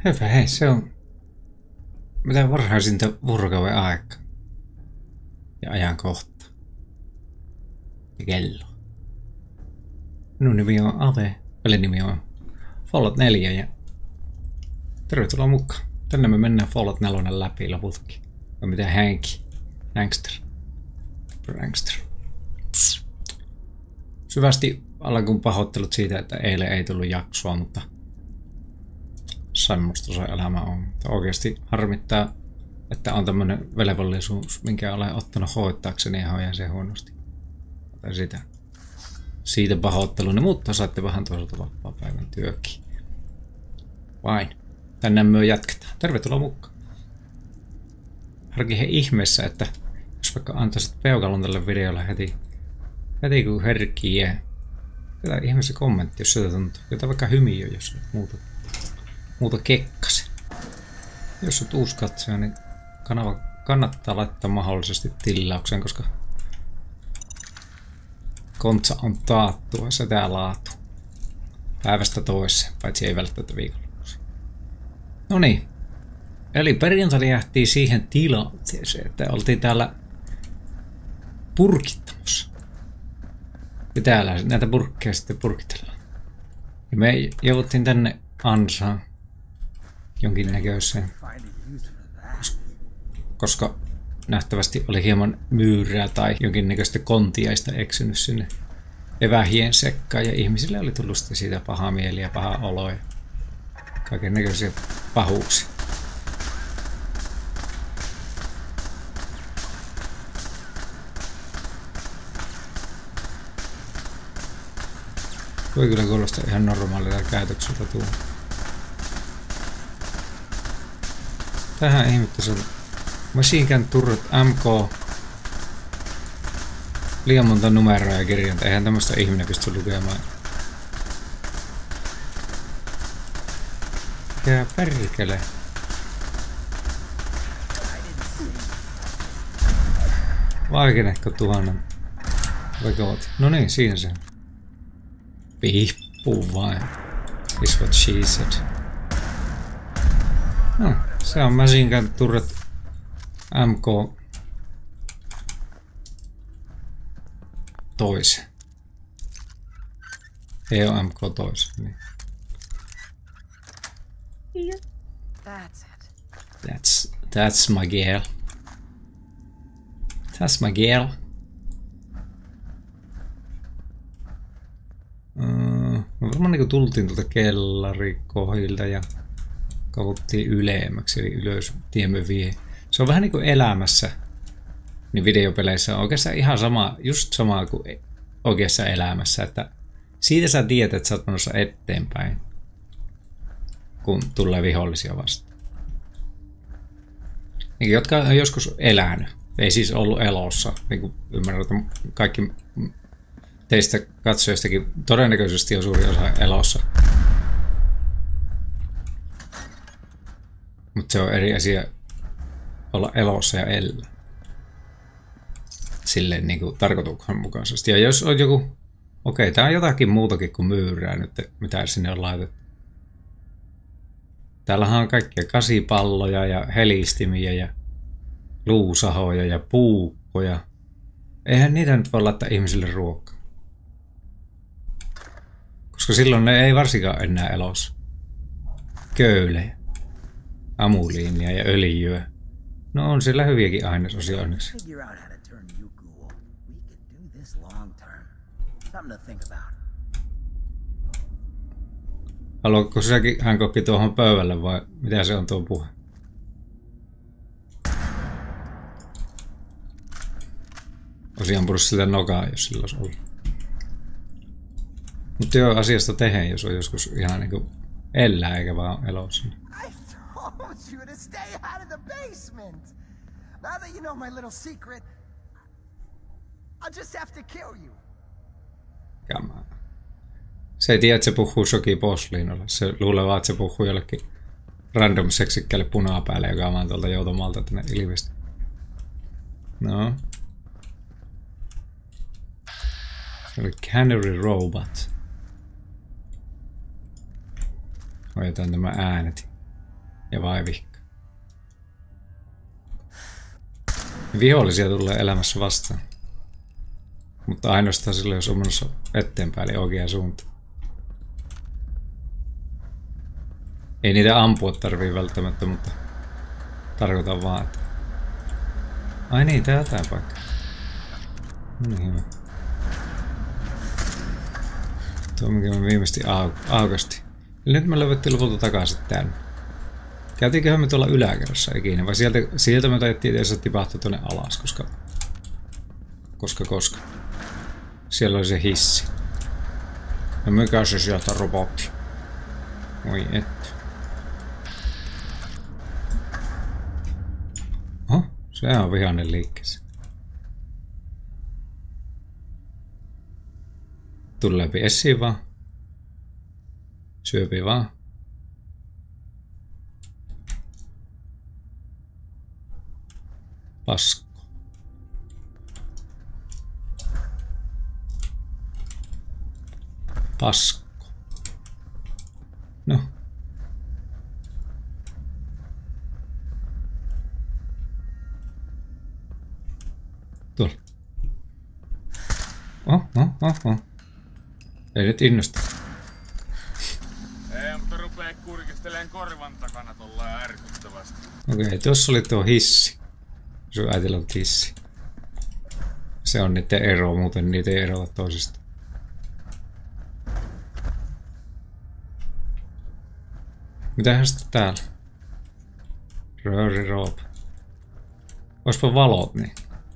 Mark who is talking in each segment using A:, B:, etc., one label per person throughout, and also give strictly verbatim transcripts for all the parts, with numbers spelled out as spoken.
A: Hyvä, hei, se on mitä varhaisinta vuorokauden aika. Ja ajankohta. Ja kello. Minun nimi on Ave, pelin nimi on Fallout neljä ja tervetuloa mukaan. Tänne me mennään Fallout neljä läpi lopultakin. Vai mitä Hanky? Hankster. Prankster. Syvästi alkuun pahoittelut siitä, että eilen ei tullut jaksoa, mutta semmoista se elämä on. Mutta oikeasti harmittaa, että on tämmönen velvollisuus, minkä olen ottanut hoittaakseni ja hoidan sen huonosti. Tai sitä. Siitä pahoitteluni, mutta saatte vähän toisaalta vapaa-päivän työkin. Vain. Tänne myö jatketaan. Tervetuloa mukaan. Harkin he ihmeessä, että jos vaikka antaisit peukalon tälle videolle heti, heti kun herkkii jää. Jotain ihmeessä kommentti, jos sitä tuntuu. Jotain vaikka hymiö, jos olet muuta, muuta kekkasen. Jos olet uusi katsoja, niin kanava kannattaa laittaa mahdollisesti tilaukseen, koska kontsa on taattua, se tää laatu. Päivästä toiseen, paitsi ei välttämättä viikonlopuksi. No niin. Eli perjantaina jäähtiin siihen tilanteeseen, että oltiin täällä purkittamassa. Ja täällä näitä purkkeja sitten purkitellaan. Ja me jouduttiin tänne ansaan jonkinnäköiseen, koska nähtävästi oli hieman myyrää tai jonkinnäköistä kontiaista eksynyt sinne evähien sekkaan ja ihmisille oli tullut siitä paha mieli ja paha olo ja kaiken näköisiä pahuuksia. Voi kyllä kuulostaa ihan normaalilta käytökseltä tuo. Tähän ihmettä on Machine Gun Turret M K. Liian monta numeroa ja kirjainta. Eihän tämmöistä ihminen pysty lukemaan. Mikä perkele. Vaikenehko tuhannen. Vaikovat. No niin, siinä se. Pihpuu vain. Is what she said. No, se on Machine Gun Turret M K toisen. Ei ole M K toisen. Niin.
B: That's it.
A: That's, that's my girl. That's my girl. Uh, no varmaan niin tultiin tuolta kellarikohdilta ja kauttiin ylemmäksi, eli ylös tiemme vie. Se on vähän niin kuin elämässä, niin videopeleissä on oikeastaan ihan sama, just sama kuin oikeassa elämässä, että siitä sä tiedät, että sä oot menossa eteenpäin, kun tulee vihollisia vastaan. Niin, jotka on joskus elänyt, ei siis ollut elossa, niin kuin ymmärrän, että kaikki teistä katsojistakin todennäköisesti on suuri osa elossa. Mutta se on eri asia olla elossa ja elää. Silleen niin kuin tarkoituksenmukaisesti. Ja jos on joku, okei, tää on jotakin muutakin kuin myyrää nyt, mitä sinne on laitettu. Täällähän on kaikkia kasipalloja ja helistimiä ja luusahoja ja puukkoja. Eihän niitä nyt voi laittaa ihmisille ruokaa. Koska silloin ne ei varsinkaan enää elossa. Köylejä, amuliinia ja öljyä. No on siellä hyviäkin ainesosia onneksi. Haluatko säkin Hankokki tuohon pöydälle vai mitä se on tuo puhe? Olisin ampunut sillä nokaa, jos sillä olisi ollut. Mutta joo, asiasta tehden, jos on joskus ihan niinku elää eikä vaan elossa.
B: You to stay out of the basement. Now that you know my little secret, I'll just have to kill you.
A: Come on. Se ei tiedä, että se puhuu Shoki Posliinolle. Se luulee vaan, että se puhuu jollekin random seksikkäälle punaa päälle, joka on vaan tuolta joutomalta tänne ilmeisesti. No. Se oli Canary Robot. Hoidetaan tämä äänet. Ja vaivihka. Vihollisia tulee elämässä vastaan. Mutta ainoastaan silloin, jos on menossa eteenpäin, eli oikeaan suuntaan. Ei niitä ampua tarvii välttämättä, mutta tarkoitan vaan, että... Ai niin, tää tää paikka. No niin hyvä. Tuo mikä me viimeisesti au aukasti. Eli nyt me löydettiin lopulta takaisin tänne. Käytiinköhän me tuolla yläkerrassa ikinä, vai sieltä, sieltä me taidettiin tietysti tipahtua tuonne alas, koska... Koska, koska. Siellä oli se hissi. Ja mikä se sieltä robotti? Oi et. Oho, se on vihainen liikkeessä. Tule läpi esiin vaan. Syöpi vaan. Pasko. Pasko. No. Tuolla. Oh, oh, oh, oh. Ei nyt innosta.
C: Ei, mutta rupee kurkisteleen korvan takana tollaan ärsyttävästi.
A: Okei, okay, tuossa oli tuo hissi. Sun äitillä on hissi. Se on niiden ero, muuten niitä ei erota toisista. Mitähän sitten täällä? Rööri roop. Oispa valot niin.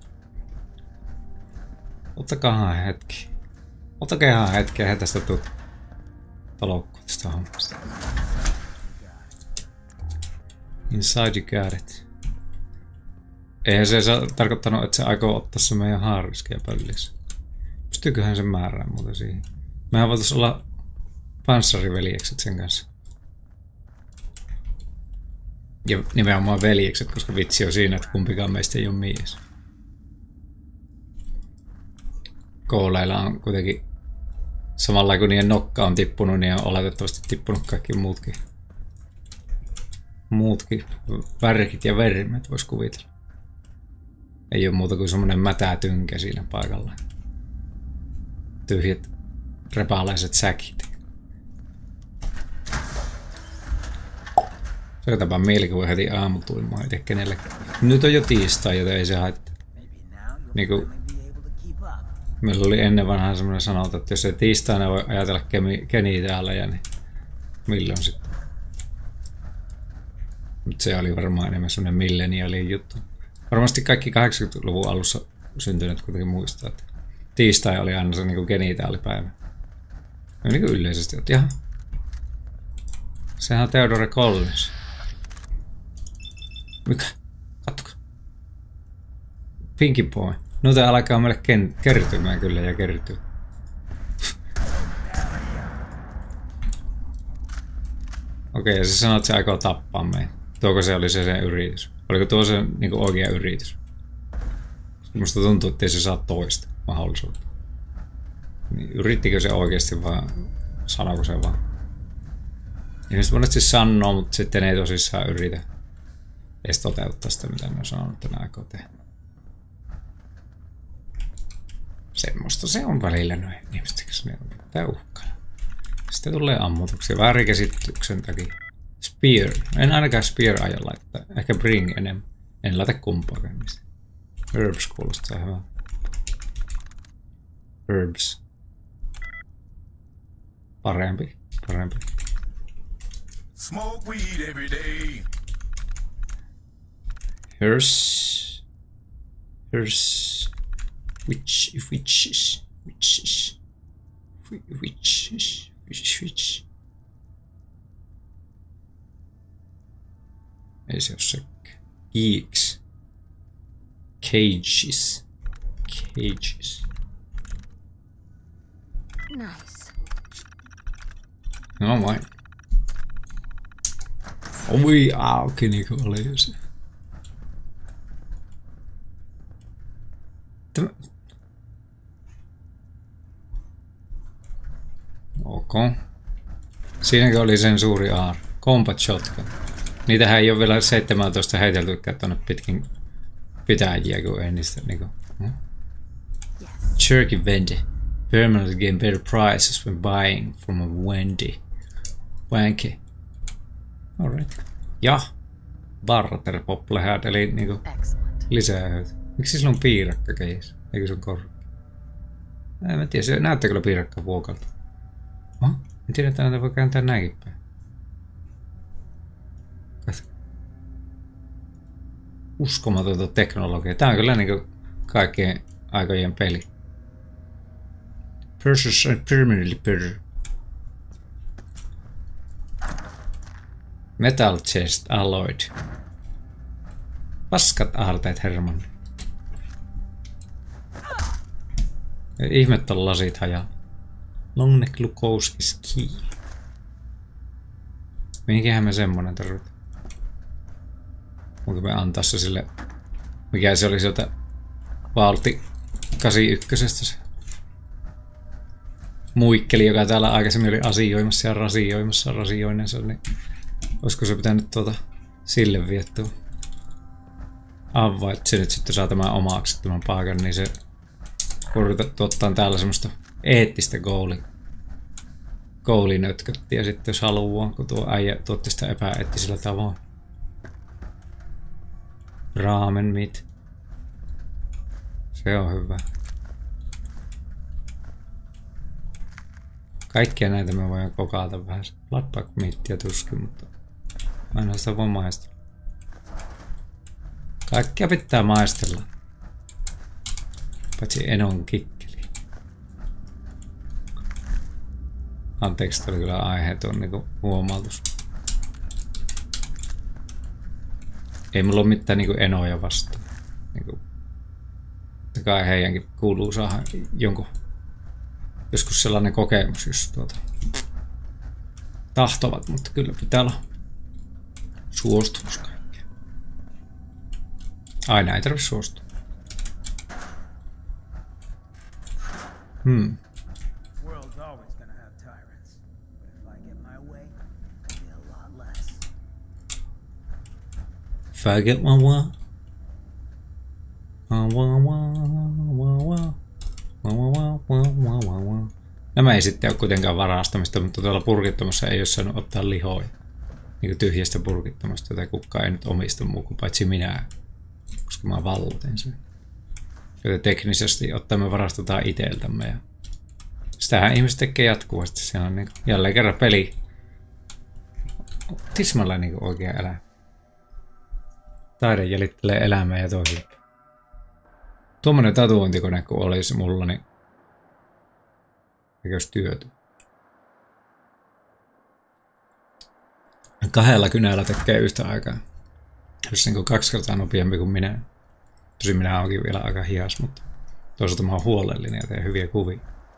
A: Ottakahan hetki. Ottakahan hetki ja tästä tuu taloukkoon tästä hommasta. Inside you got it. Eihän se tarkoittanut, että se aikoo ottaa se meidän haarriskia pölliksi. Pystyyköhän se määrään muuten siihen? Mehän voitais olla panssariveljekset sen kanssa. Ja nimenomaan veljekset, koska vitsi on siinä, että kumpikaan meistä ei ole mies. Kooleilla on kuitenkin samalla kun niiden nokka on tippunut, niin on oletettavasti tippunut kaikki muutkin. Muutkin värkit ja vermet vois kuvitella. Ei ole muuta kuin semmonen mätää tynkä siinä paikalla. Tyhjät repaalaiset säkit. Soitapa mielikuva heti aamutuimaan itse kenellekään. Nyt on jo tiistai, joten ei se haittaa. Niinku, meillä oli ennen vanhaan semmoinen sanonta, että jos ei tiistaina voi ajatella Keniä täällä, ja niin milloin sitten? Mutta se oli varmaan enemmän semmoinen milleniaalin juttu. Varmasti kaikki kahdeksankymmentäluvun alussa syntyneet kuitenkin muistaa, että tiistai oli aina se niinku genitaalipäivä. Ja niin kuin yleisesti, että jaha. Sehän on Theodore Collins. Mikä? Kattokaa. Pinky Boy. No tää alkaa meille kertymään kyllä ja kertyy. Okei, ja se sanoo, että se aikoo tappaa meitä. Tuoko se oli se sen yritys? Oliko tuo se niinku oikea yritys? Musta tuntuu, ettei se saa toista mahdollisuutta. Niin, yrittikö se oikeasti vaan? Sanoiko se vaan? Ihmiset monesti sanoo, mutta sitten ei tosissaan yritä edes toteuttaa sitä, mitä ne on sanonut, että ne aikoo tehdä. Semmosta se on välillä noin ihmiset, ne on mitään uhkaa. Sitten tulee ammutuksia väärinkäsityksen takia. Spear. En ainakaan Spear aja laittaa. Ehkä Bring enemmän. En laita kumpaakaan mistä. Herbs kuulostaa hyvää. Herbs. Parempi. Parempi.
C: Smoke weed every day.
A: Herbs. Herbs. Which, which, which, which, which, which. Ei se oo sekään. Geeks. Cages. Cages.
D: Nice.
A: No vain. Oi auki niinku oli jo se. Tämä... Ok. Siinäkö oli sen suuri aar? Combat shotgun. Niitähän ei ole vielä seitsemäntoista heiteltykään tuonne pitkin pitäjiä, kun ei niistä niinku... Hmm? Jerky Wendy. Permanently gain better prices when buying from a Wendy. Wanky. Alright. Ja barter poplehad, eli niinku lisää hyötyä. Miksi sillä on piirakka keis? Eikö se on korkea? En mä tiedä, se näyttää kyllä piirakka vuokalta. Oh? En tiedä, että näitä voi kääntää näinkin päin. Uskomatonta teknologiaa. Tää on kyllä niinku kaikkien aikojen peli. Purses are permanently better. Metal chest alloyed. Paskat aarteet, Herman. Ihmettä lasit hajaa. Longneck Lukowski's key. Mihinkähän me semmonen tarvitaan? Voinko me antaa se sille... Mikä se oli sieltä Valti kahdeksankymmentäyksi se muikkeli, joka täällä aikaisemmin oli asioimassa ja rasioimassa rasioineensa, niin olisiko se pitänyt tuota sille viettua? Avaa, että se nyt sitten saa tämän omaksi tämän paikan, niin se tuottaa täällä semmoista eettistä goali. Goolinötköttiä sitten jos haluaa, kun tuo äijä tuotti sitä epäeettisellä tavoin. Ramen meat. Se on hyvä. Kaikkia näitä me voidaan kokaata vähän. Bloodbag meatia tuskin, mutta mä en sitä voi maistella. Kaikkia pitää maistella. Paitsi enon kikkeli. Anteeksi, tämä oli kyllä aiheeton niinku huomautus. Ei mulla ole mitään niinku enoja vastaan. Niinku, kai heidänkin kuuluu saada jonkun joskus sellainen kokemus, jos tuota tahtovat, mutta kyllä pitää olla suostumus kaikkea. Aina ei tarvitse suostua. Hmm. If I get my wa, wa wa wa wa wa. Nämä ei sitten ole kuitenkaan varastamista, mutta tuolla purkittamassa ei ole saanut ottaa lihoja. Niin tyhjästä purkittamasta, jota kukaan ei nyt omista muu kuin paitsi minä. Koska mä vallotin sen. Joten teknisesti ottaen me varastetaan iteltämme. Ja sitähän ihmiset tekee jatkuvasti. Se on niin jälleen kerran peli. Tismalla niin oikea elämä. Taide jäljittelee elämää ja toisinpäin. Tuommoinen tatuointikone kun olisi mulla, niin eikös työtä. Kahdella kynällä tekee yhtä aikaa. Jos niin kaksi kertaa nopeampi kuin minä. Tosin minä onkin vielä aika hias, mutta toisaalta mä oon huolellinen ja teen hyviä kuvia.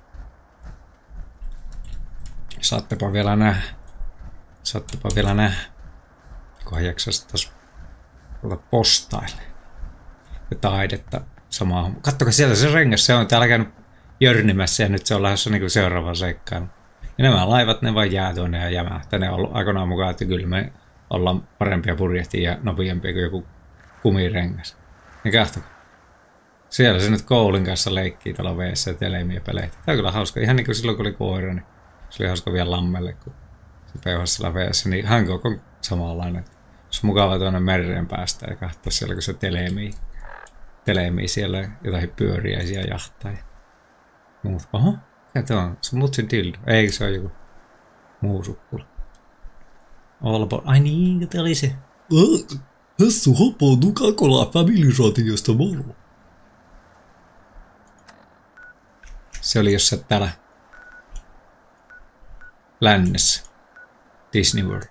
A: Saattepa vielä nähdä. Saattepa vielä nähdä. Kunhan jaksaisi taas postaille. Ja taidetta samaa. Kattokaa siellä se rengas, se on täällä käynyt jörnimässä ja nyt se on lähdössä niin seuraavaan seikkailuun. Ja nämä laivat, ne vaan jää tuonne ja jämähtää. Ne on ollut aikoinaan mukaan, että kyllä me ollaan parempia purjehtia ja nopeampia kuin joku kumirengas. Ja katsokaa. Siellä se nyt koulun kanssa leikkii tuolla veessä ja telemiä peleitä. Tämä on kyllä hauska. Ihan niin kuin silloin kun oli koira, niin se oli hauska vielä lammelle, kun se peuhasi siellä veessä. Niin Hancock on samanlainen. Se on mukava tuonne mereen päästä ja katsoa siellä, kun se telemii. Telemii siellä jotain pyöriäisiä jahtaa ja muut. Oho, ja tuo on? Se on mutsin dildo. Eikö se ole joku muu sukkula? Olpo. Ai niin, tämä oli se. Hessu hopo Nuka-Cola Family-radiosta moro. Se oli jossain täällä lännessä. Disney World.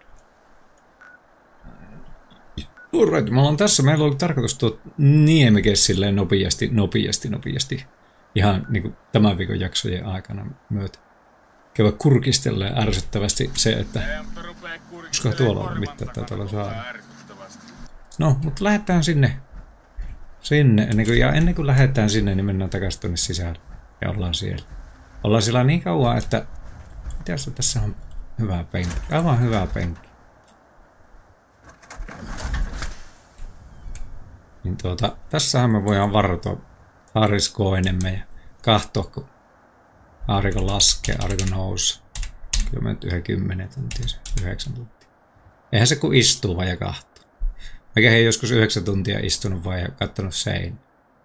A: Alright, me ollaan tässä. Meillä oli tarkoitus tuo Niemike silleen nopeasti, nopeasti, nopeasti. Ihan niinku tämän viikon jaksojen aikana myötä. Käydä kurkistella ja ärsyttävästi se, että koska tuolla on mitään, että tuolla saa. No, mutta lähdetään sinne. Sinne. Ennen kuin, ja ennen kuin lähdetään sinne, niin mennään takaisin tuonne sisälle. Ja ollaan siellä. Ollaan siellä niin kauan, että mitäs tässä on hyvä penkki. Aivan hyvä penkki. Niin tuota, tässähän me voidaan varautua aurinkoa enemmän ja katsoa, kun aurinko laskee, aurinko nousee. Kyllä me nyt yhden kymmenen tuntia, yhdeksän tuntia. Eihän se kun istuu vaan ja kahtoo. Mäkä ei joskus yhdeksän tuntia istunut vaan ja kattonut seinä.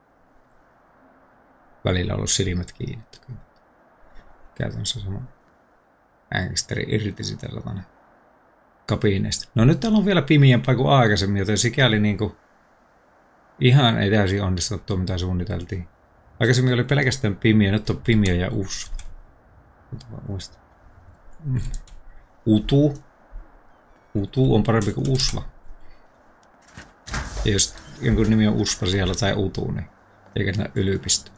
A: Välillä ollut silmät kiinni. Käytännössä sama ängsteri irti sitä satana kabineista. No nyt täällä on vielä pimeämpää kuin aikaisemmin, joten sikäli niinku ihan ei täysin onnistunut tuo mitä suunniteltiin. Aikaisemmin oli pelkästään pimeä, nyt on pimeä ja usva. Utu. Utu on parempi kuin usva. Ja jos jonkun nimi on usva siellä tai utu, niin eikä näy yliopisto.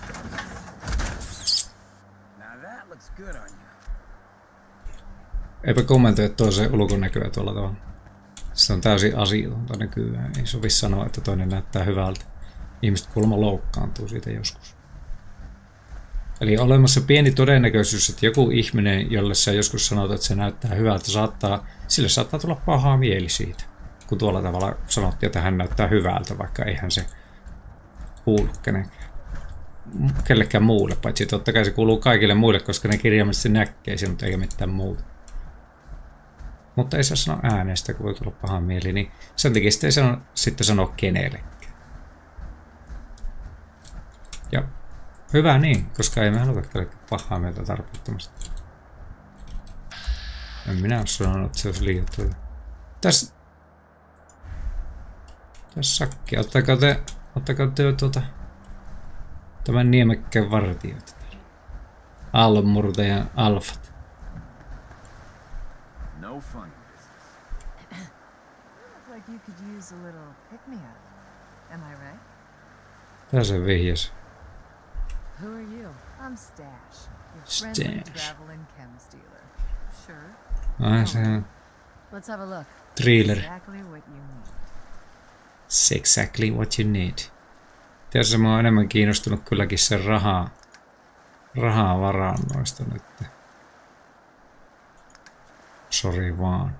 A: Eipä kommentoi, että toiseen ulkonäköä tuolla tavalla. Se on täysin asiatonta nykyään. Ei sovi sanoa, että toinen näyttää hyvältä. Ihmiset kuulemma loukkaantuu siitä joskus. Eli on olemassa pieni todennäköisyys, että joku ihminen, jolle sä joskus sanot, että se näyttää hyvältä, saattaa, sille saattaa tulla pahaa mieli siitä. Kun tuolla tavalla sanottiin, että hän näyttää hyvältä, vaikka eihän se kuulu kenenkään. Kellekään muulle, paitsi totta kai se kuuluu kaikille muille, koska ne kirjaimellisesti näkee sen, mutta eikä mitään muuta. Mutta ei saa sanoa äänestä, kun voi tulla paha mieli, niin sen takia sitten ei sano, sitten sanoa kenellekään. Ja hyvä niin, koska ei me haluta kellekään pahaa mieltä tarpeettomasti. En minä ole sanonut, että se olisi liioittu. Tässä... Tässä sakki. Ottakaa te... Ottakaa te tuota... Tämän niemekkään vartijoita täällä. Aallonmurtajan alfat.
B: No fun. Like you could use a little pick me up. Am I right?
A: Tässä on vihjas.
B: Who are you? I'm Stash. Your friendly traveling chem stealer. Sure.
A: Ai se on.
B: Let's have a look.
A: Thriller.
B: Exactly what you need.
A: It's exactly what you need. Tässä mä oon enemmän kiinnostunut kylläkin sen rahaa. Rahaa varannoista nyt. Sori vaan.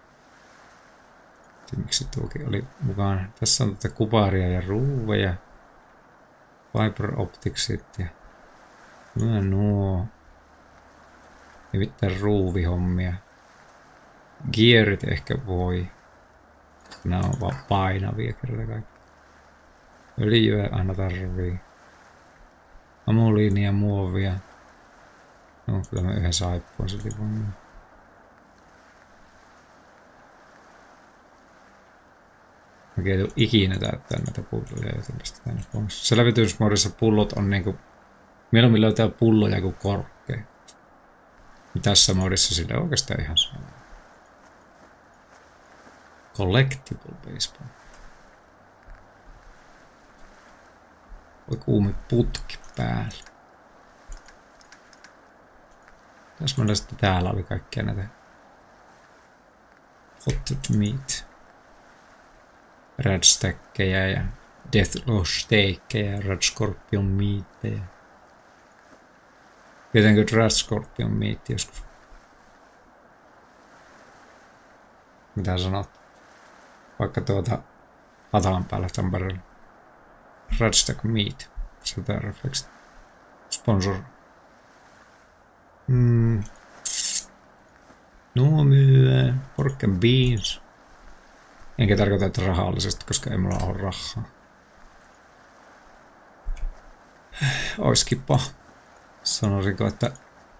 A: Miksi tuokin oli mukana. Tässä on tätä kuparia ja ruuveja. Fiber opticsit ja mä nuo. Ja mitään ruuvihommia. Gearit ehkä voi. Nämä on vaan painavia kerta kaikki. Öljyä aina tarvii. Amuliinia, muovia. No kyllä mä yhden saippuan silti voin. Mä ei tule ikinä täyttää näitä pulloja, joten pistetään ne pois. Selvitysmuodossa pullot on niinku... Mieluummin löytää pulloja kuin korkkeja. Tässä muodossa sille on oikeastaan ihan sama. Collectible baseball. Voi kuume putki päällä. Tässä sitten täällä oli kaikkia näitä hotted meat. Radstackeja ja Deathlock steakkejä ja Rad Scorpion meatteja. Tietenkö Rad Scorpion meat joskus? Mitä sanot? Vaikka tuota Atalan päällä Tampereella. Radstack meat. Sitä refleksit. Sponsor. Mm. Nuo myy pork and beans. Enkä tarkoita, että rahallisesti, koska ei mulla ole rahaa. Oiskipa. Sanoisinko, että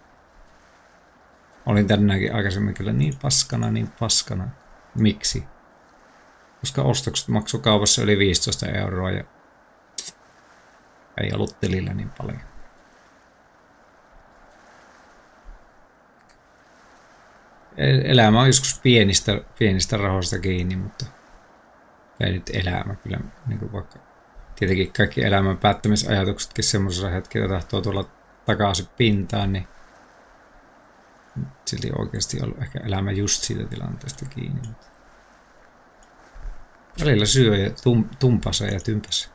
A: olin tänäänkin aikaisemmin kyllä niin paskana, niin paskana. Miksi? Koska ostokset maksoi kaupassa yli viisitoista euroa ja ei ollut tilillä niin paljon. Elämä on joskus pienistä, pienistä rahoista kiinni, mutta ei nyt elämä kyllä. Niin kuin vaikka, tietenkin kaikki elämän päättämisajatuksetkin semmoisella hetkellä tahtoo tulla takaisin pintaan, niin silti oikeasti ollut ehkä elämä just siitä tilanteesta kiinni. Välillä syö ja tum, tumpasa ja tympässä.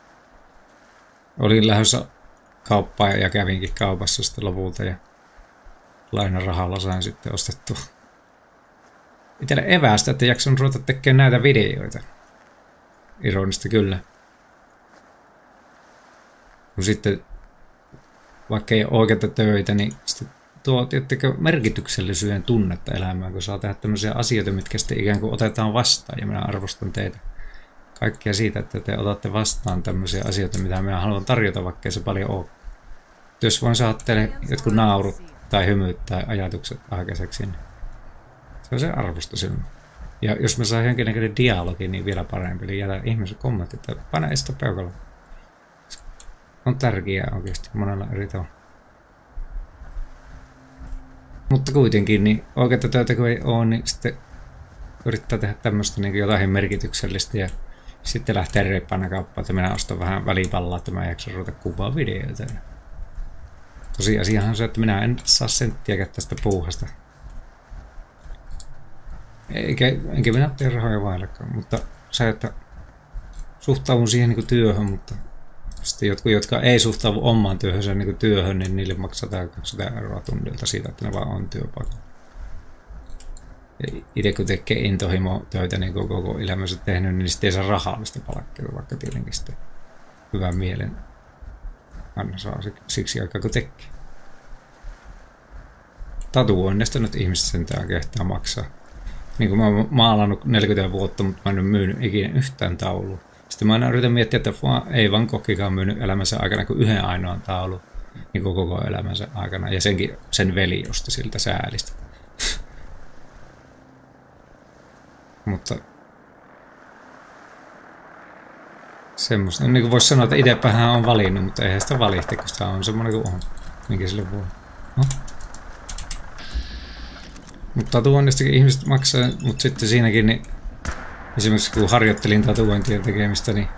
A: Olin lähdössä kauppaan ja kävinkin kaupassa sitten lopulta ja lainarahalla sain sitten ostettua itselle eväästä, että jakson ruveta tekemään näitä videoita. ironista kyllä. Kun sitten, vaikka ei ole oikeita töitä, niin sitten tuo tiettäkö merkityksellisyyden tunnetta elämään, kun saa tehdä tämmöisiä asioita, mitkä sitten ikään kuin otetaan vastaan. Ja minä arvostan teitä kaikkia siitä, että te otatte vastaan tämmöisiä asioita, mitä minä haluan tarjota, vaikka ei se paljon ole. Jos voin saada teille jotkut naurut tai hymyt tai ajatukset aikaiseksi, niin se on se arvosto silloin. Ja jos mä saan jonkinnäköinen dialogi, niin vielä parempi. Eli jätä ihmisen kommentit, että pane sitä peukaloa. On tärkeää oikeasti monella eri tavalla. Mutta kuitenkin, niin oikeita töitä kun ei ole, niin sitten yrittää tehdä tämmöistä niin jotain merkityksellistä ja sitten lähtee reippaana kauppaan, että minä ostan vähän välipallaa, että mä en jaksa ruveta kuvaa videoita. Tosiasiahan on se, että minä en saa senttiäkään tästä puuhasta. Eikä, enkä minä tee rahoja vaillekaan, mutta se, että suhtaudun siihen niin työhön, mutta sitten jotkut, jotka ei suhtaudu omaan työhönsä niin työhön, niin niille maksataan kaksisataa euroa tunnilta siitä, että ne vaan on työpaikalla. Itse kun tekee intohimo töitä niin koko, koko elämänsä tehnyt, niin sitten ei saa rahallista palkkaa, vaikka tietenkin sitten hyvän mielen aina saa siksi aikaa kun tekee. Tatuoinnista nyt ihmiset sentään kehtaa maksaa. Niin kuin mä oon maalannut neljäkymmentä vuotta, mutta mä en ole myynyt ikinä yhtään taulua. Sitten mä aina yritän miettiä, että ei Van Goghikaan myynyt elämänsä aikana kuin yhden ainoan taulun niin koko, koko elämänsä aikana. Ja senkin sen veli osti siltä säälistä. Mutta semmoista. Niin kuin voisi sanoa, että itsepähän on valinnut, mutta eihän sitä valihti, kun sitä on semmoinen kuin on. Minkä sille voi. No. Mutta tatuoinnistakin ihmiset maksaa, mutta sitten siinäkin, niin esimerkiksi kun harjoittelin tatuointien tekemistä, niin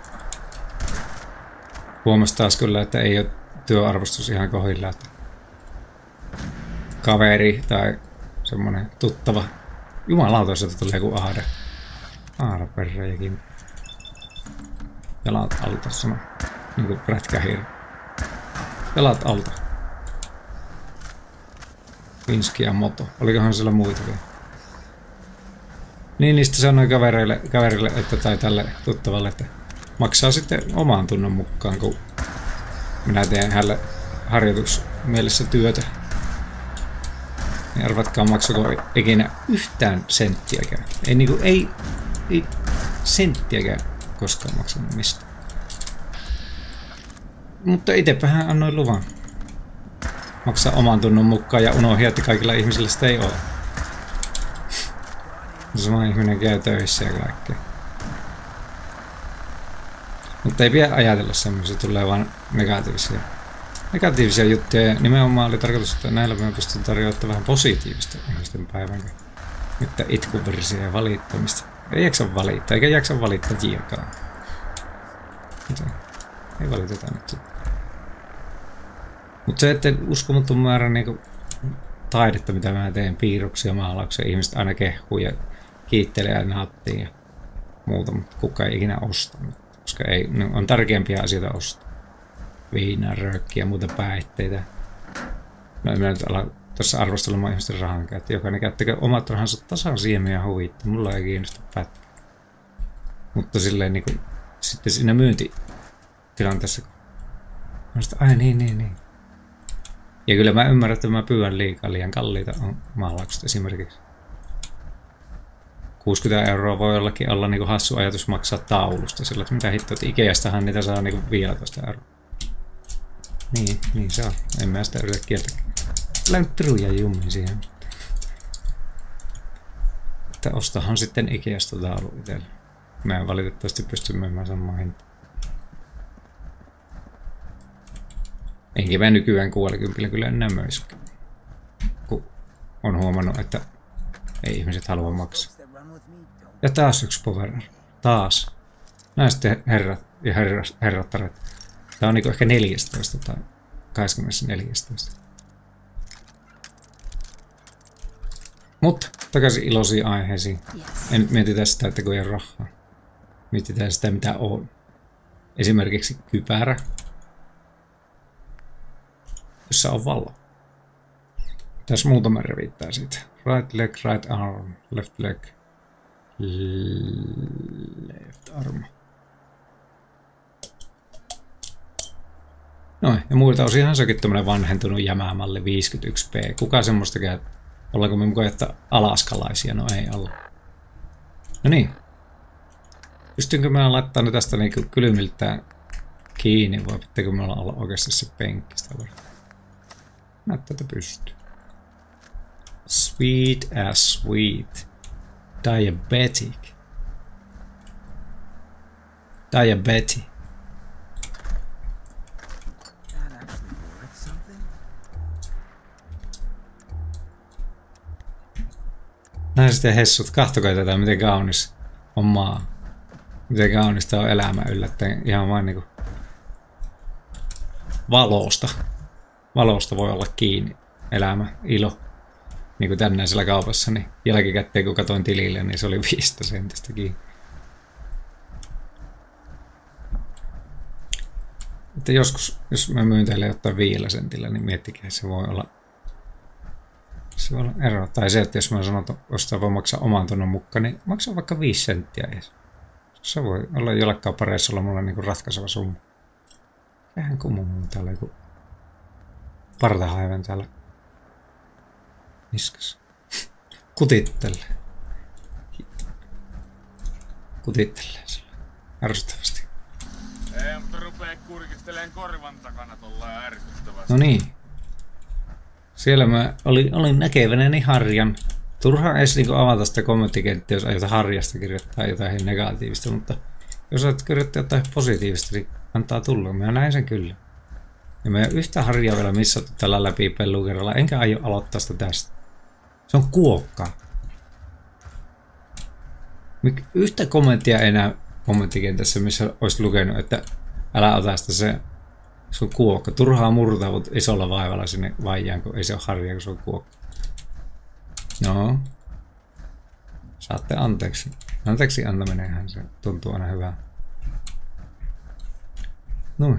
A: huomasi taas kyllä, että ei ole työarvostus ihan kohdilla. Että kaveri tai semmoinen tuttava, jumalauta, jos tulee joku aade. Aaraperrejakin. Jalat alta, sano. Niin kuin prätkähiiri. Jalat alta. Vinski ja Moto. Olikohan siellä muitakin? Niin niistä sanoi kavereille, kaverille että, tai tälle tuttavalle, että maksaa sitten omaan tunnon mukaan, kun minä teen hänelle harjoitusmielessä työtä. Niin arvatkaa, maksako ikinä yhtään senttiäkään. Ei niinku, ei, ei senttiäkään koskaan maksanut mistä. Mutta itsepähän annoin luvan maksaa oman tunnon mukaan ja unohdin, että kaikilla ihmisillä sitä ei ole. Sama ihminen käy töissä ja kaikkea. Mutta ei pidä ajatella semmoisia, tulee vaan negatiivisia. Negatiivisia juttuja. Nimenomaan oli tarkoitus, että näillä me pystyn tarjoamaan vähän positiivista ihmisten päivän. Nyt itkuvirsiä ja valittamista. Ei jaksa valittaa, eikä jaksa valittaa jiakaan. Mitä? Ei valiteta nyt sitten. Mutta se, että uskomaton määrä niin taidetta, mitä mä teen, piirroksia, maalauksia, ihmiset aina kehuu ja kiittelee ja naattii ja muuta, mutta kukaan ei ikinä ostanut, koska ei, on tärkeämpiä asioita ostaa. Viinaa, röökkiä ja muuta päihteitä. No en mä nyt ala tuossa arvostelemaan ihmisten rahan käyttöä. Jokainen käyttäkö omat rahansa tasan siemiä ja huvittaa. Mulla ei kiinnosta pätkä. Mutta silleen niin kuin, sitten siinä myyntitilanteessa, mä sanoin, ai niin, niin, niin. Ja kyllä mä ymmärrän, että mä pyydän liikaa, liian kalliita on maalaukset esimerkiksi. kuusikymmentä euroa voi jollakin olla niin kuin hassu ajatus maksaa taulusta, sillä että mitä hittoa, että Ikeastahan niitä saa niin kuin viisitoista euroa. Niin, niin se on. En mä sitä yritä kieltäkään. Kyllä nyt piruja jummin siihen. Että ostahan sitten Ikeasta taulu itselle. Mä en valitettavasti pysty myymään samaa hintaa. Enkä mä nykyään kuusikymmentä kyllä enää myöskään. Kun on huomannut, että ei ihmiset halua maksaa. Ja taas yksi power. Taas. Näin sitten herrat ja herras, herrattaret. Tää on niinku ehkä neljätoista tai kaksikymmentäneljätoista. Mutta takaisin iloisiin aiheisiin. En mietitä sitä, että kun ei ole rahaa. Mietitään sitä, mitä on. Esimerkiksi kypärä, jossa on valo. Tässä muutama revittää siitä. Right leg, right arm, left leg, left arm. No, ja muilta osinhan sekin tämmönen vanhentunut jämäämalli viisikymmentäyksi p. Kuka semmoista käy? Ollaanko me mukaan, että alaskalaisia? No ei olla. No niin. Pystynkö mä laittaa ne tästä niinku kylmiltään kiinni, vai pitääkö me olla oikeasti se penkki sitä varten? Näyttää, että pystyy. Sweet as sweet. Diabetic. Diabetic. Näin sitten hessut, kahtokaa tätä, miten kaunis on maa. Miten kaunista on elämä yllättäen ihan vain niinku valosta. Valosta voi olla kiinni elämä, ilo. Niin kuin tänäisellä kaupassa, niin jälkikäteen kun katsoin tilille, niin se oli viisitoista sentistä kiinni. Että joskus, jos mä myyn teille jotain viidellä sentillä, niin miettikää, se voi olla se voi olla ero. Tai se, että jos mä sanon, että ostaa voi maksaa oman tunnon mukaan, niin maksaa vaikka viisi senttiä edes. Se voi olla jollekaan pareissa olla mulle niinku ratkaiseva summa. Eihän kumma mun täällä joku partahaiven täällä niskas. Kutittele. Kutittelee sillä. Ärsyttävästi.
C: Ei, mutta rupee kurkisteleen korvan takana tollaan ärsyttävästi.
A: No niin. Siellä mä olin, olin näkeväni harjan. Turha edes niinku avata sitä kommenttikenttiä, jos aiotaan harjasta kirjoittaa jotain negatiivista, mutta jos aiot kirjoittaa jotain positiivista, niin antaa tulla. Mä näin sen kyllä. Ja mä en yhtä harjaa vielä missattu tällä läpi pellukerralla, enkä aio aloittaa sitä tästä. Se on kuokka. Yhtä kommenttia ei näy kommenttikentässä, missä olisi lukenut, että älä ota sitä se, se on kuokka. Turhaa murtaa, mutta isolla vaivalla sinne vaijaan, kun ei se ole harja, kun se on kuokka. No. Saatte anteeksi. Anteeksi antaminenhan se tuntuu aina hyvää. No.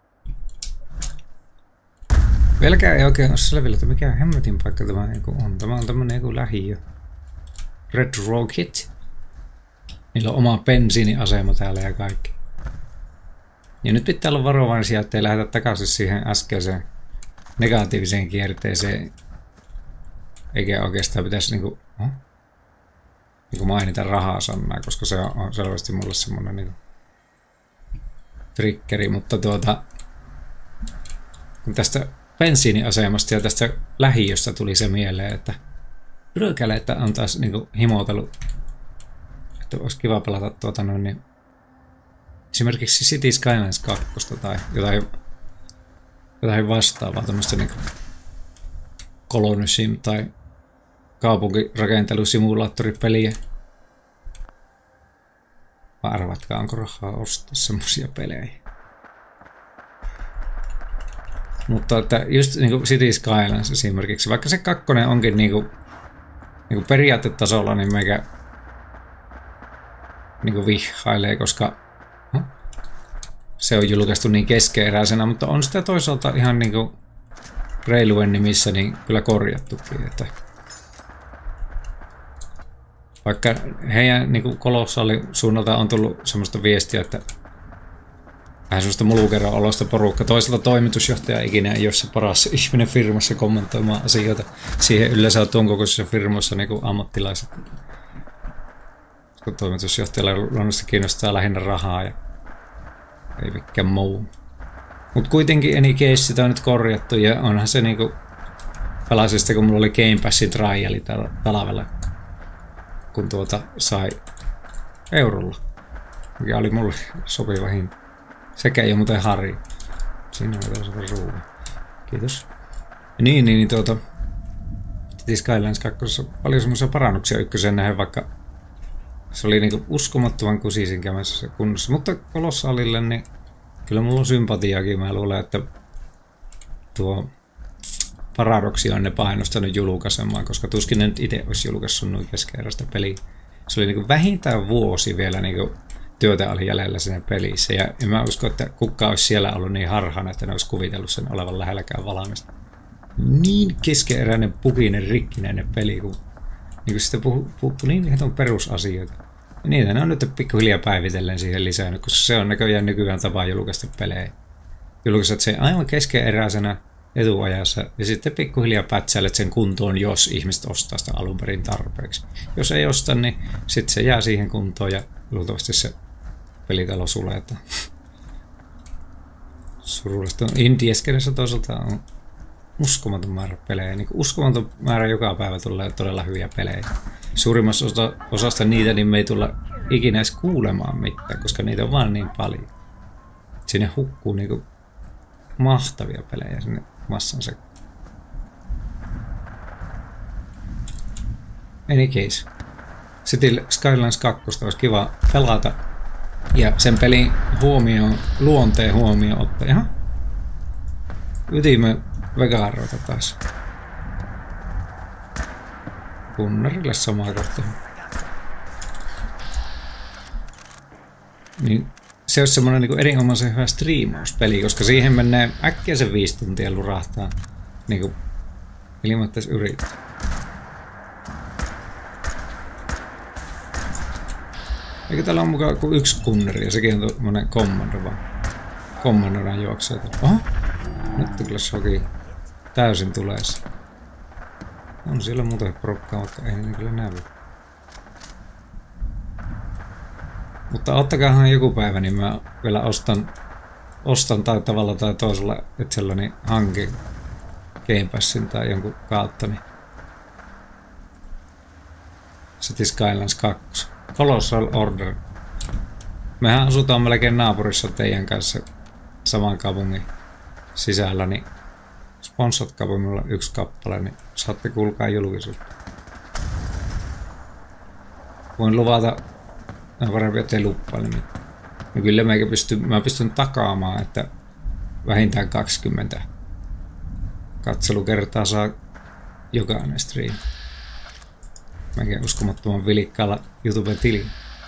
A: Vieläkään ei oikein ole selvillä, että mikä hemmetin paikka tämä on. Tämä on tämmönen joku lähiö. Red Rocket. Niillä on oma bensiiniasema täällä ja kaikki. Ja nyt pitää olla varovaisia, ettei lähdetä takaisin siihen äskeiseen negatiiviseen kierteeseen. Eikä oikeastaan pitäisi niinku, oh, niinku mainita rahasanaa, koska se on selvästi mulle semmonen niinku triggeri, mutta tuota kun tästä bensiiniasemasta ja tästä lähiöstä tuli se mieleen, että ryökäle, että on taas niinku himotellut, että olisi kiva pelata tuota noin niin esimerkiksi City Skylines kaksi tai jotain, jotain vastaavaa tämmöistä niinku Colony Sim tai kaupunkirakentelusimulaattoripeliä. Vai arvatkaa, onko rahaa ostaa semmosia pelejä. Mutta että just niinku City Skylines esimerkiksi, vaikka se kakkonen onkin niinku, niinku periaatetasolla, niin meikä niinku vihailee, koska huh? se on julkaistu niin keskeeräisenä, mutta on sitä toisaalta ihan niinku reiluen nimissä niin kyllä korjattukin, että vaikka heidän niinku Kolossalin suunnalta on tullut semmoista viestiä, että vähän semmoista mulukerran olosta porukka. Toisaalta toimitusjohtaja ikinä ei ole se paras ihminen firmassa kommentoimaan asioita. Siihen yleensä on tuon kokoisessa firmassa niinku ammattilaiset. Kun toimitusjohtajalla luonnollisesti kiinnostaa lähinnä rahaa ja ei mikään muu. Mut kuitenkin any case sitä on nyt korjattu ja onhan se niinku pelasin sitä, kun mulla oli Game Passin triali talvella, kun tuota sai eurolla, mikä oli mulle sopiva hinta. Sekä ei ole muuten Harri. Siinä on tällaisen ruuan. Kiitos. Niin, niin, niin tuota City Skylines kaksi paljon semmoisia parannuksia ykkösen nähden, vaikka se oli niinku uskomattoman kusisin kämässä kunnossa. Mutta Kolossalille niin kyllä mulla on sympatiaakin. Mä luulen, että tuo Paradoksi on ne painostanut julkaisemaan, koska tuskin ne nyt itse olisi julkaissut noin keskeeräistä peliä. Se oli niinku vähintään vuosi vielä niinku työtä oli jäljellä siinä pelissä. Ja en mä usko, että kukaan olisi siellä ollut niin harhaan, että ne olisi kuvitellut sen olevan lähelläkään valmista. Niin keskeeräinen, pukinen, rikkinäinen peli, kun niin sitä puuttuu niin ihan perusasioita. Ja niitä ne on nyt pikkuhiljaa päivitellen siihen lisännyt, koska se on näköjään nykyään tapa julkaista pelejä. julkaiset sen aivan keskeneräisenä etuajassa ja sitten pikkuhiljaa pätsäilet sen kuntoon, jos ihmiset ostaa sitä alun perin tarpeeksi. Jos ei osta, niin sitten se jää siihen kuntoon ja luultavasti se pelitalo suletaan. Surullista. Indieskenessä toisaalta on uskomaton määrä pelejä. Niin uskomaton määrä joka päivä tulee todella hyviä pelejä. Suurimmassa osa, osasta niitä niin me ei tulla ikinä edes kuulemaan mitään, koska niitä on vaan niin paljon. Sinne hukkuu niinku mahtavia pelejä sinne massan sekaan. Any case. Sitten Skylines kaksi olisi kiva pelata. Ja sen pelin huomioon, luonteen huomioon ottaa. Jaha. Ytimme vegaroita taas. Kunnarille samaa kohtaa. Niin se olisi semmoinen niin erinomaisen hyvä striimauspeli, koska siihen menee äkkiä se viisi tuntia lurahtaa. Niin kuin ilmoittaisi yrittää. Eikä täällä on mukaan kuin yksi kunneri ja sekin on tommonen commander vaan. Commanderaan juoksee. Oho! Nyt kyllä shoki täysin tuleessa. On siellä muuten porukkaa, vaikka ei niin kyllä näy. Mutta ottakaahan joku päivä, niin mä vielä ostan, ostan tai tavalla tai toisella itselleni hankin Game Passin tai jonkun kautta. Niin. City Skylines kaksi. Colossal Order. Mehän asutaan melkein naapurissa teidän kanssa saman kaupungin sisällä, niin sponsatkaa minulla yksi kappale, niin saatte kuulkaa julkisuutta. Voin luvata, on parempi, ettei luppaile mitään. No kyllä mä pystyn, mä pystyn takaamaan, että vähintään kaksikymmentä katselukertaa saa jokainen stream. Mäkin uskomattoman vilikkaalla YouTube-tili.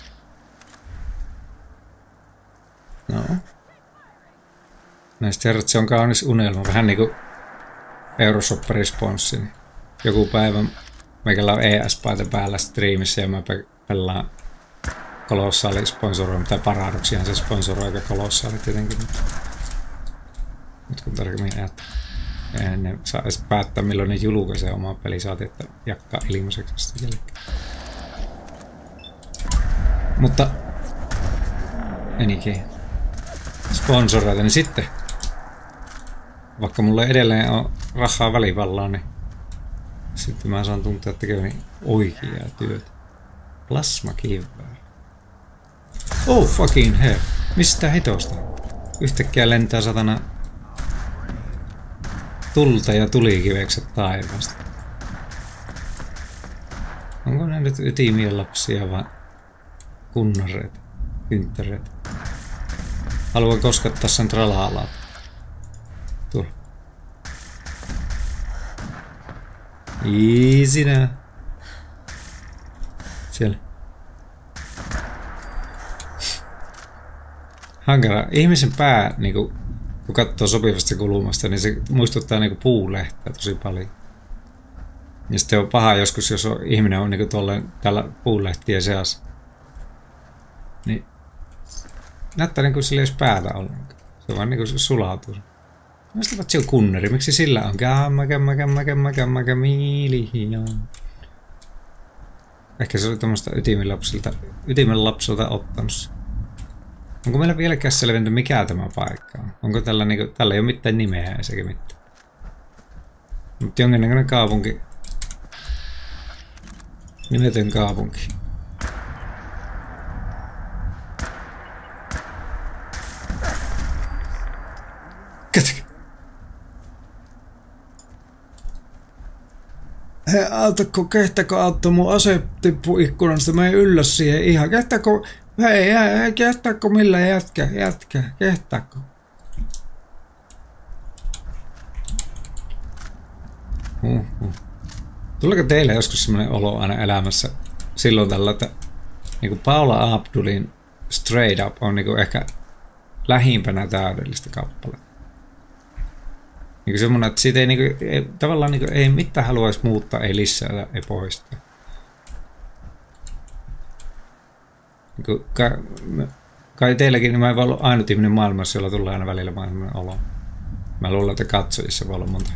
A: No. Näistä herrat se on kaunis unelma. Vähän niinku Euroshopper-responssi. Niin joku päivä meikällä on E S-paita päällä striimissä ja mä pelaan Kolossaali sponsoroimaan, tai Paradoxihan se sponsoroi aika Kolossaali tietenkin. Nyt kun tarkemmin ajattelin. Eihän ne saa edes päättää milloin ne julkaisee omaa peli, saatiin, että jakkaa ilmaiseksi sitä jälkeen. Mutta enikin sponsoroita, niin sitten vaikka mulla edelleen on rahaa välivallaan, niin sitten mä saan tuntea tekeväni oikeaa työtä. Plasmakivää. Oh fucking hell. Mistä hitosta? Yhtäkkiä lentää satana tulta ja tulikivekset taivaasta. Onko ne nyt ytimien lapsia vai kunnareita, kynttereitä? Haluan koskettaa sen tralaalaa. Tuolla. Easy now. Siellä. Hankala. Ihmisen pää, niinku, kun katsoo sopivasta kulmasta, niin se muistuttaa niinku puulehteä tosi paljon. Ja sitten on paha joskus, jos on, ihminen on niinku tuolla täällä puulehtien seassa. Niin näyttää niin kuin sillä ei olisi päätä ollenkaan. Se vaan niin kuin sulautuu. Mielestäni vatsi on kunneri. Miksi sillä on? Kämmä, kämmä, kämmä, kämmä, kämmä, kämmilihiaan. Ehkä se oli tämmöistä ytimenlapsilta, ytimenlapsilta ottanut. Onko meillä vieläkään selvinnyt mikä tämä paikka on? Onko tällä niinku, tällä ei ole mitään nimeä eikä mitään. Mutta jonkinnäköinen kaupunki. Nimetön kaupunki. Katsokaa. Hei, autatko, kehtääkö auttaa mun ase tippuu ikkunasta? Mä en yllä siihen ihan. Kehtääkö, hei, hei, kehtääkö millä jätkä, jätkä, kehtääkö? Uh-huh. Tuleeko teille joskus semmoinen olo aina elämässä silloin tällä, että niin kuin Paula Abdulin Straight Up on niin kuin ehkä lähimpänä täydellistä kappaletta? Niin semmoinen, että siitä ei, niin kuin, ei tavallaan niin kuin, ei mitään haluaisi muuttaa, ei lisätä, ei poistaa. Niin kuin, ka kai teilläkin, niin mä en voi olla ainut ihminen maailmassa, jolla tulee aina välillä maailman olo. Mä luulen, että katsojissa voi olla monta.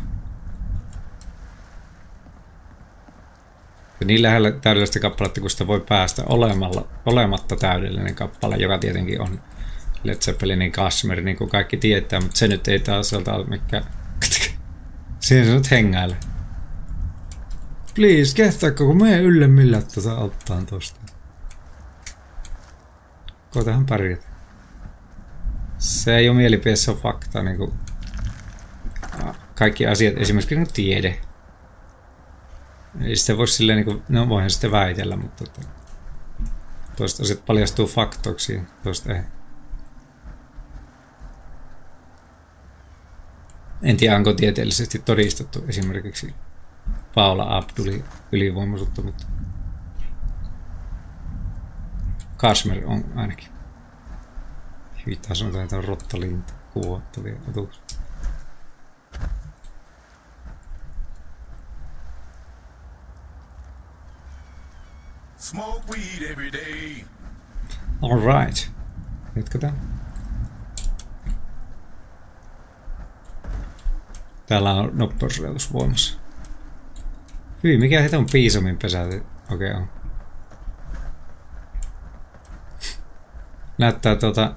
A: Ja niin lähellä täydellistä kappaletta, kun sitä voi päästä olemalla, olematta täydellinen kappale, joka tietenkin on Led Zeppelinin Kashmir, niin kuin kaikki tietää, mutta se nyt ei taas ole mikään. Siinä se nyt hengäilee. Please, kehtaako, kun meidän ylle millä tuota ottaan tosta. Koitahan pärjätä. Se ei ole mielipide, se on fakta. Niin kuin kaikki asiat, esimerkiksi niin tiede. Ei sitä voi silleen, niin kuin, no voihan sitten väitellä, mutta toista asiat paljastuu faktoiksi, toista ei. En tiedä, onko tieteellisesti todistettu esimerkiksi Paula Abdulin ylivoimaisuutta, mutta Kashmir on ainakin. Hyvittaa sanotaan, että on rottalinta kuvattavia otuksia.
D: Smoke weed every day.
A: All right. Jatketaan. Täällä on nopeusrajoitus voimassa. Hyi, mikä heitä on piisomin pesä? Okei okay, on. Näyttää tota...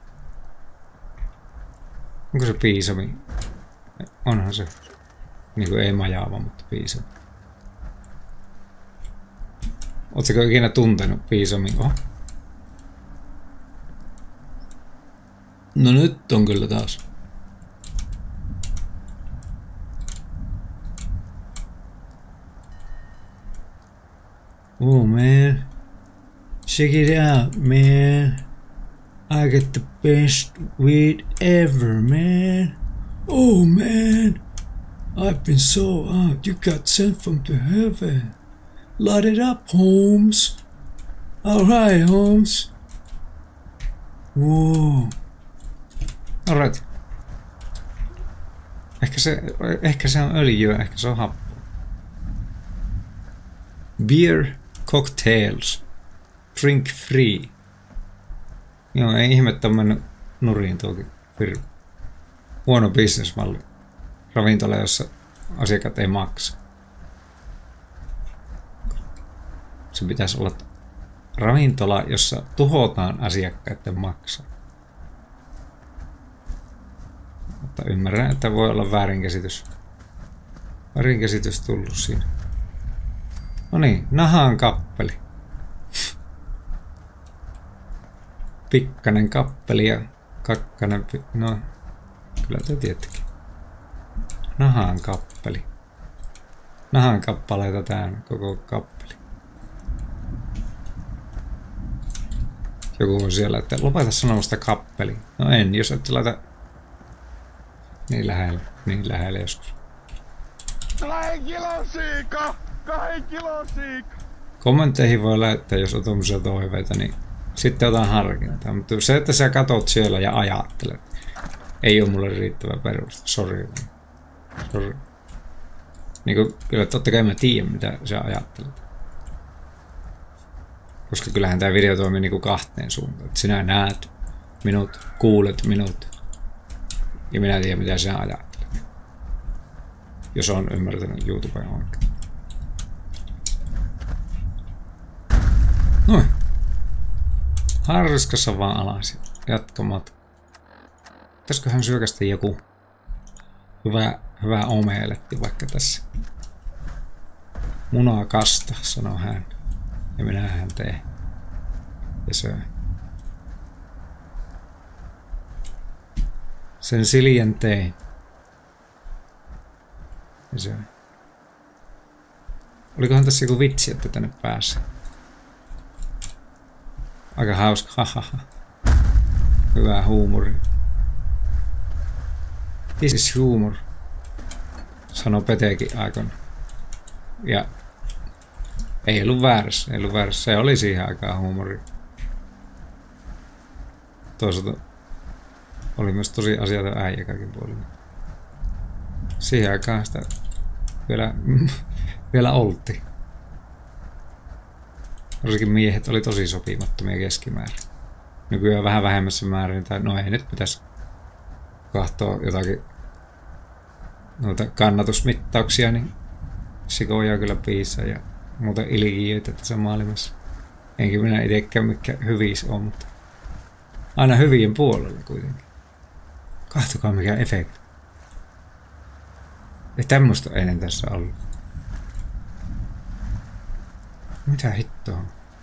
A: Onko se piisomi? Onhan se. Niinku ei majaava, mutta piisomi. Ootseko ikinä tuntenut piisomin? Oho. No nyt on kyllä taas. Oh man, check it out, man. I get the best weed ever, man. Oh man, I've been so out. You got sent from the heaven. Light it up, Holmes. All right, Holmes. Whoa. All right. Ehkä se, ehkä se on öljyä, ehkä se on happo. Beer cocktails. Drink free. Joo, ei ihmettä on mennyt nuriin tuokin firma. Huono bisnesmalli. Ravintola, jossa asiakkaat ei maksa. Se pitäisi olla ravintola, jossa tuhotaan asiakkaiden maksaa. Mutta ymmärrän, että voi olla väärinkäsitys. Väärinkäsitys tullut siinä. No niin, nahan kappeli. Pikkanen kappeli ja kakkanen... No, kyllä te tiedättekin. Nahan kappeli. Nahan kappaleita täynnä, koko kappeli. Joku on siellä, että lopeta sanomasta kappeli. No en, jos et laita... Niin lähellä, niin lähellä joskus.
C: Kahden kilon siika! Kahden kilon siika!
A: Kommentteihin voi lähettää, jos on tommosia toiveita, niin sitten otan harkintaa. Mutta se, että sä katot siellä ja ajattelet, ei ole mulle riittävä peruste. Sori. Sori. Niin kuin, kyllä totta kai mä tiedän, mitä sä ajattelet. Koska kyllähän tää video toimii niinku kahteen suuntaan. Et sinä näet minut, kuulet minut. Ja minä tiedän, mitä sinä ajattelet. Jos on ymmärtänyt YouTubeen oikein. Noin. Harskassa vaan alas. Jatkomatka. Pitäisiköhän syökästä joku hyvä, hyvä omeletti vaikka tässä. Munaa kasta, sanoo hän. Ja minähän teen. Ja söin. Sen siljen tein. Ja söin. Olikohan tässä joku vitsi, että tänne pääsee? Aika hauska, hahaha. Hyvää huumori. This is humor. Sanoi Petekin aikana. Ja ei ollut väärässä, ei ollut väärässä. Se oli siihen aikaan huumori. Toisaalta oli myös tosi asiaton äijä kaikin puolin. Siihen aikaan sitä vielä, vielä oltiin. Varsinkin miehet oli tosi sopimattomia keskimäärin. nykyään vähän vähemmässä määrin, tai no ei nyt pitäisi katsoa jotakin noita kannatusmittauksia, niin sikoja kyllä piisaa ja muuta ilkiöitä tässä maailmassa. Enkä minä itsekään mikä hyvissä on, mutta aina hyvien puolella kuitenkin. Kahtokaa mikä efekti. Ei tämmöstä ennen tässä ollut. Mitä hittoa?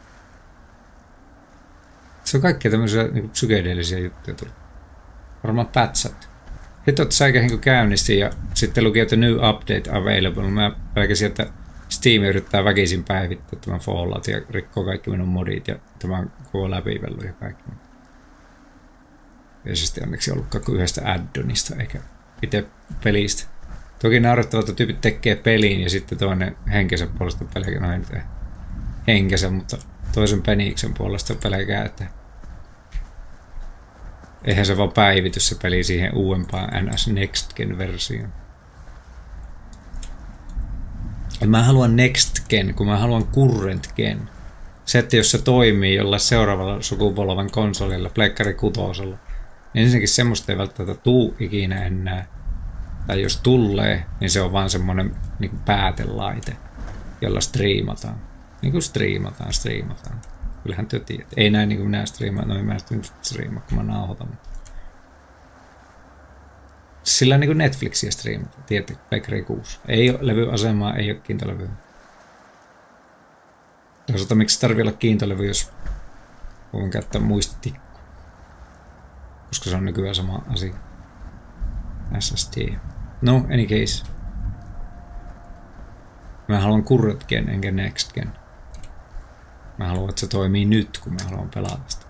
A: Se on kaikkia tämmöisiä niin psykedeellisiä juttuja tullut. Varmaan pätsät. Hitto, että säikähin kun käynnistin ja sitten luki, että new update available. Mä pelkäsin, että Steam yrittää väkisin päivittää tämän Fallout ja rikkoo kaikki minun modit ja tämän koko läpivellu ja kaikki. Ja siis onneksi ollutkaan kuin yhdestä addonista eikä itse pelistä. Toki naurettavat, että tyypit tekee peliin ja sitten toinen henkensä puolesta pelkää, no ei nyt henkensä, mutta toisen peniksen puolesta pelkää, että eihän se vaan päivitys se peli siihen uudempaan N S Next Gen versioon. Mä haluan Next Gen, kun mä haluan Current Gen. Se, että jos se toimii jollain seuraavalla sukupolven konsolilla, Pleikkari kutosella, niin ensinnäkin semmoista ei välttämättä tuu ikinä enää. Tai jos tulee, niin se on vaan semmonen niin päätelaite, jolla striimataan. Niin kuin striimataan, striimataan. Kyllähän te tiedät. Ei näin niin kuin minä striimaan, no mä en striimaa, kun mä nauhoitan. Sillä niin kuin Netflixiä striimataan, tiedätte, Pleikkari kuusi. Ei ole levyasemaa, ei ole kiintolevyä. Toisaalta miksi tarvii olla kiintolevy, jos voin käyttää muistitikku. Koska se on nykyään sama asia. S S D. No, any case. Mä haluan Current Gen enkä Next Gen. Mä haluan, että se toimii nyt, kun mä haluan pelata sitä.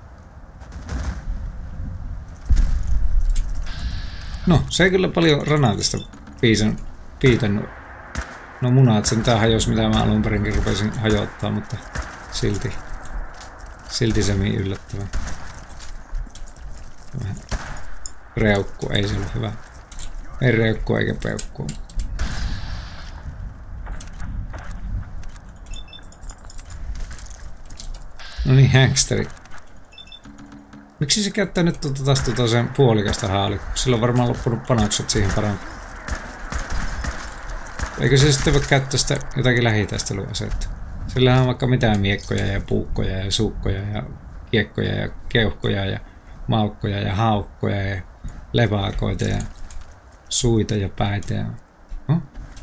A: No, se ei kyllä paljon ranaatista piisan, piitannut. No munat sen tää hajos, mitä mä alun perinkin rupesin hajottaa, mutta silti, silti se meni yllättävän. Reukku, ei se ole hyvä. Ei reukku eikä peukku. No niin, hangsteri. Miksi se käyttää nyt tuota taas tuota sen puolikasta haalikkoa? Sillä on varmaan loppunut panokset siihen parantaa. Eikö se sitten voi käyttää sitä jotakin lähitaistelua-asetta? Sillähän on vaikka mitään miekkoja ja puukkoja ja suukkoja ja kiekkoja ja keuhkoja ja maukkoja ja haukkoja ja levakoita ja suita ja päitä ja... Huh?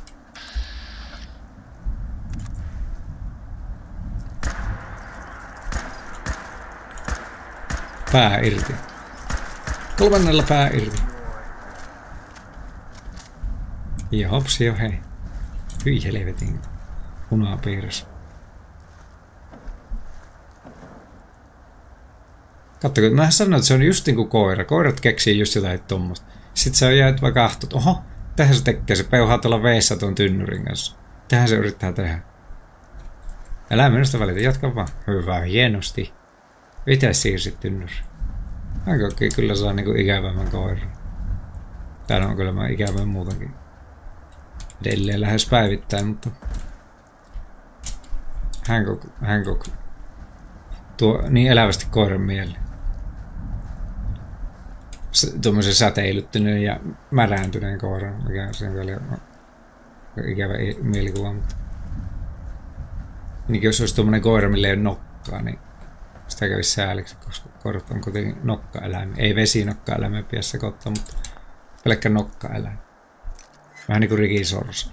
A: Pää irti. Kolmannella pää irti. Ja hopsi jo hei. Hyi helvetin. Punapiirros. Kattoko, mä sanoin, että se on just niinku koira. Koirat keksii just jotain tommoista. Sitten se on jäänyt vaan kahtot. Oho, tähän se tekee. Se peuhaa tuolla veessä tuon tynnyrin kanssa. Tähän se yrittää tehdä. Älä minusta välitä, jatka vaan. Hyvä, hienosti. Itse siirsit tynnyri. Aika okei, kyllä saa niinku ikävämmän koiran. Täällä on kyllä mä ikävän muutenkin. Edelleen lähes päivittäin, mutta... Hancock, Hancock tuo niin elävästi koiran mieli. Tuommoisen säteilyttyneen ja märääntyneen koiran, mikä on siinä vielä ikävä mielikuva, mutta... Niin jos olisi tuommoinen koira, millä ei ole nokkaa, niin sitä kävisi sääliksi, koska koirat on kuitenkin nokkaeläimiä. Ei vesinokkaeläimiä pidä sekoittaa, mutta pelkkä nokkaeläin. Vähän niin kuin rikisorsa.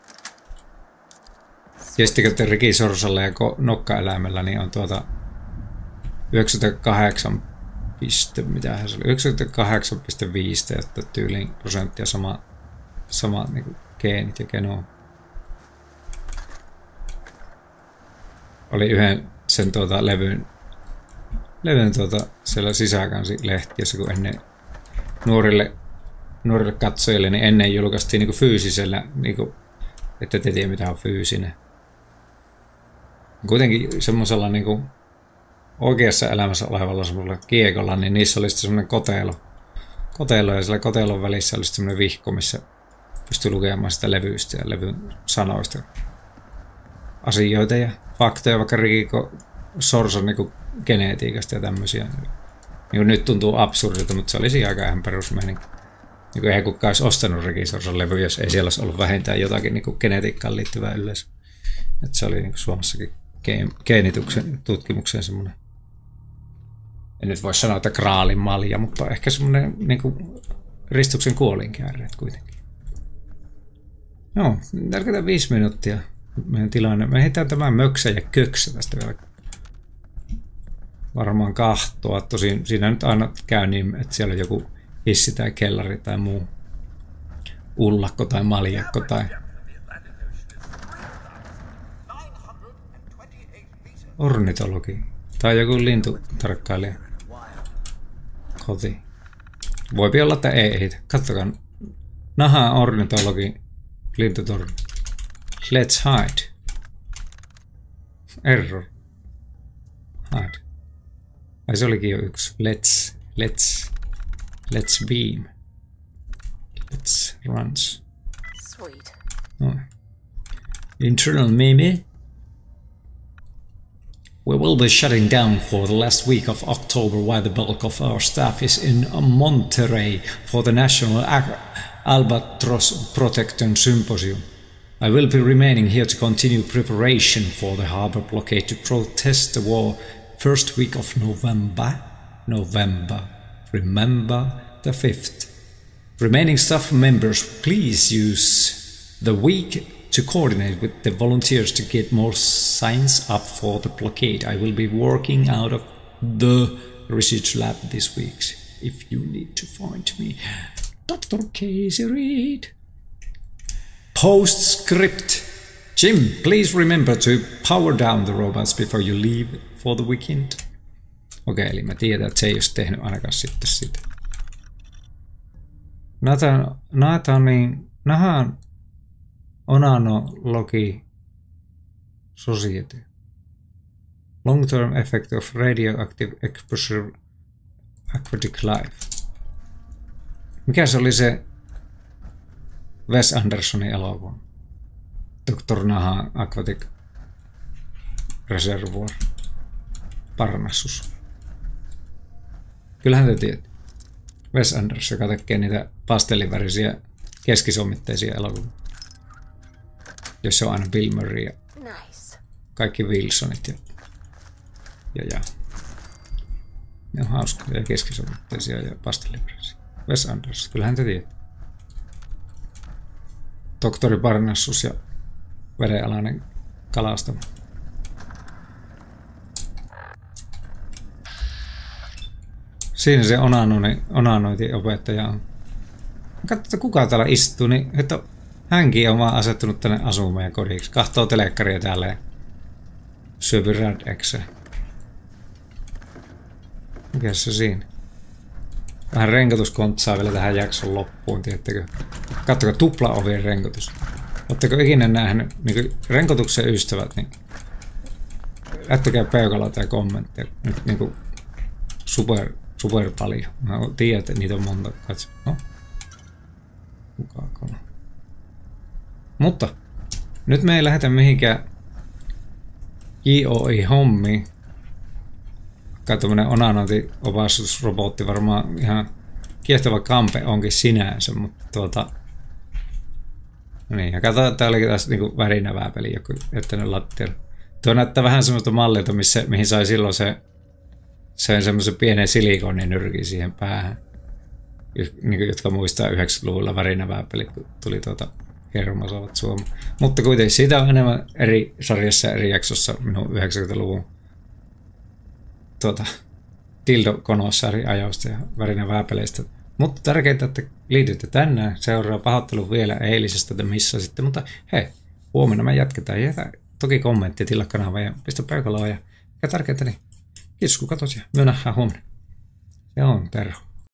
A: Ja sitten kun rikisorsalla ja nokkaeläimellä niin on tuota yhdeksänkymmentäkahdeksan piste, mitähän se oli, yhdeksänkymmentäkahdeksan pilkku viisi, että tyyliin prosenttia sama, sama niin kuin geenit ja genoom. Oli yhden sen tuota levyn, levyn tuota siellä sisäkansilehtiössä, kun ennen nuorille, nuorille katsojille, niin ennen julkaistiin niin kuin fyysisellä, niin kuin, että te tiedä mitä on fyysinen. Kuitenkin semmoisella niin kuin oikeassa elämässä olevalla semmoisella kiekolla, niin niissä oli sitten semmoinen kotelo. Kotelo ja siellä kotelon välissä oli semmoinen vihko, missä pystyi lukemaan sitä levyistä ja levyn sanoista asioita ja faktoja, vaikka rikiko, sorsan niinku genetiikasta ja tämmöisiä. Niin nyt tuntuu absurdilta, mutta se olisi ihan aika ihan perusmeininki. Niin eihän kukaan olisi ostanut Rekisorsan levy, jos ei siellä olisi ollut vähintään jotakin niin genetiikkaan liittyvää yleensä. Että se oli niin Suomessakin geenituksen tutkimukseen semmoinen, en nyt voi sanoa, että kraalin malja, mutta ehkä semmoinen niin ristuksen kuolinkäärreet kuitenkin. Joo, neljäkymmentäviisi minuuttia meidän tilanne. Me heitään tämän möksä ja köksä tästä vielä varmaan kahtoa. Tosin siinä nyt aina käy niin, että siellä on joku hissi tai kellari tai muu ullakko tai maljakko tai ornitologi tai joku lintutarkkailija koti. Voipi olla, että ei ehitä. Katsokaa. Naha ornitologi lintutorni. Let's hide. Error. Hide. Ai se olikin jo yksi. Let's. Let's. Let's beam. Let's runs.
E: Sweet.
A: No. Internal meme. We will be shutting down for the last week of October while the bulk of our staff is in Monterey for the National Albatross Protection Symposium. I will be remaining here to continue preparation for the harbor blockade to protest the war first week of November. November. Remember the fifth. Remaining staff members, please use the week to coordinate with the volunteers to get more signs up for the blockade. I will be working out of the research lab this week if you need to find me. Doctor Casey Reed. Postscript. Jim, please remember to power down the robots before you leave for the weekend. Okei, eli mä tiedän, että se ei olisi tehnyt ainakaan sitten sitä. Nathan, Nathanin, Nahan Onanology Society. Long-term effect of radioactive exposure aquatic life. Mikä se oli se Wes Andersonin elokuva? doktor Naha Aquatic Reservoir. Parnassus. Kyllähän te tiedät. Wes Anderson, joka tekee niitä pastellivärisiä keskisommitteisia elokuvia. Jossa on aina Bill Murray ja
E: Nice.
A: kaikki Wilsonit ja, ja, ja. Ne on hauskoja ja keskisommitteisia ja pastellivärisiä. Wes Anderson, kyllähän te tiedät. Doktori Parnassus ja vedenalainen kalastama. Siinä se onanointiopettaja on. Katsotaan kuka täällä istuu, niin että hänkin on vaan asettunut tänne asumaan ja kodiksi. Kahtoo telekkaria täällä ja syöpy Rad-Xe. Mikäs se siinä? Vähän renkotuskontsaa vielä tähän jakson loppuun, tiedättekö? Katsokaa tuplaovien renkotus. Oletteko ikinä nähnyt niin renkotuksen ystävät, niin jättäkää peukaloa tai kommentteja. Nyt niin kuin super, super paljon. Mä tiedän, että niitä on monta. Katso. No. Kukaako? Mutta nyt me ei lähdetä mihinkään J O I-hommiin. Kai tommonen onanointiopastusrobotti varmaan ihan kiehtova kampe onkin sinänsä, mutta tuota... No niin, ja katsotaan, tää olikin taas niinku värinävää peli, joku jättänyt lattialle. Tuo näyttää vähän semmoista mallilta, missä, mihin sai silloin se, se semmoisen pienen silikoninyrkin siihen päähän. Niin, jotka muistaa yhdeksänkymmentäluvulla värinävää peli, kun tuli tuota Hermosovat Suomi. Mutta kuitenkin siitä on enemmän eri sarjassa eri jaksossa minun yhdeksänkymmentäluvun tuota, Tildo Konossari ajoista ja värinävää peleistä. Mutta tärkeintä, että liitytte tänään. Seuraa pahoittelu vielä eilisestä, että missä sitten. Mutta hei, huomenna me jatketaan. Jätä toki kommentti, tilaa kanavaa ja pistä peukaloa. Ja mikä tärkeintä, niin kiitos kun katsoit ja me nähdään huomenna. Se on Terho.